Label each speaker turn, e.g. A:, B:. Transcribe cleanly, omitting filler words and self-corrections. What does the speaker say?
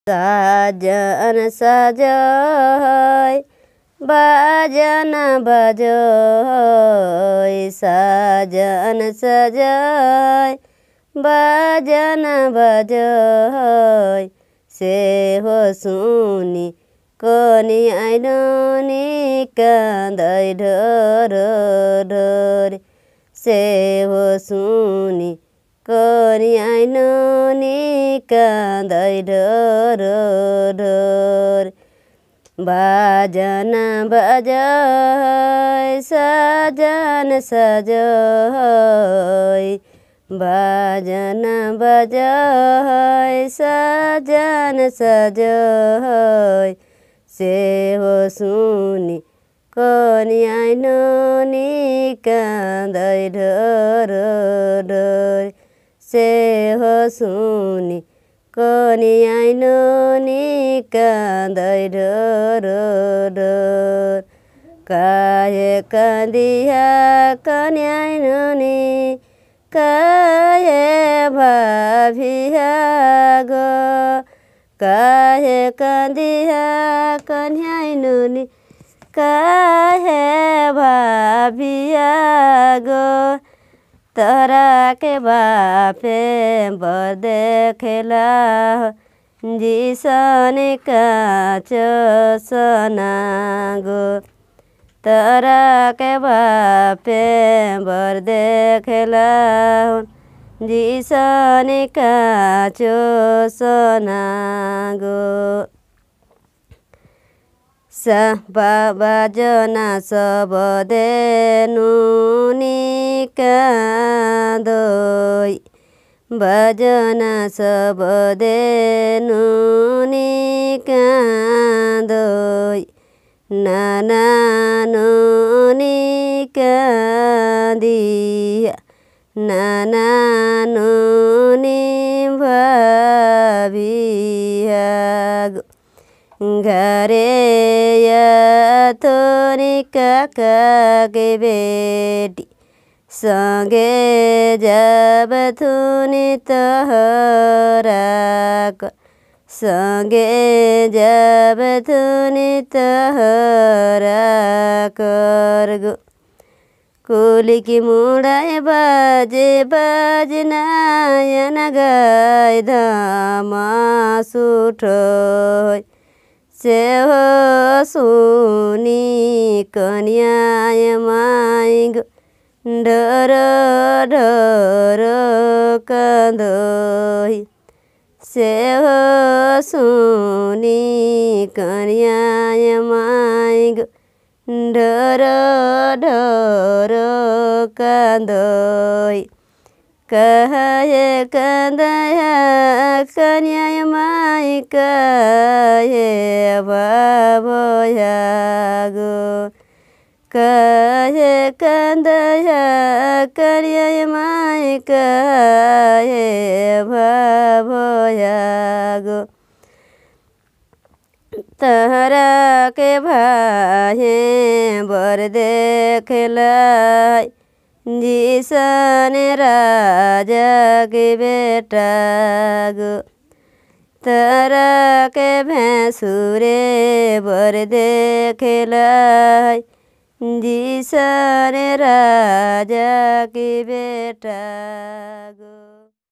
A: साजन सजय बाजन बजय साजन सजय बाजन बजय से हो सुनी कनी आइननी काँदै ढोर ढोर से हो सुनी कनी आइननी काँदै ढोर ढोर बाजन बजय साजन सजय बाजन बजय साजन सजय से हो सुनी कनी आइननी काँदै ढोर ढोर से हो सुनी कनी आइननी काँदै ढोर ढोर काहे काँदिया कनी आइननी काहे भाभिया गो काहे काँदिया कनी आइननी काहे भाभिया गो तोरा के बापे बर देखेला जिसन काँच सोना गो तोरा के बापे बर देखेला जिसन काँच सोना गो बाजना सब देनुनी काँदै बाजना सब देनुनी काँदै नानानुनी काँदिया नानानुनी भाभिया घरे थोनी काका के बेटी संगे जब थुनी तोहरा संगे जब थुनी तोहरा कर गो कुली की मुड़ाए बाजे बाजनायन गाय धामा सुठोय से हो सुनी कन्याय माइग ढोर ढोर काँदै से हो सुनी कन्याय माइग ढोर ढोर काँदै काहे काँदया कन्याय माइ काहे भाभया गो काहे काँदया कन्याय माइ काहे भाभया गो तहरा के भाहे बर देखेला जिसन राजा के बेटा गो तहरा के भैंसुरे बर देखेला जिसन राजा के बेटा।